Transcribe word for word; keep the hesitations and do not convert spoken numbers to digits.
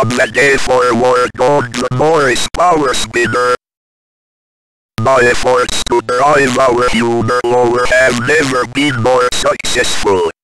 from the day forward on the Maurice Power Spinner. My efforts to drive our humor lower have never been more successful.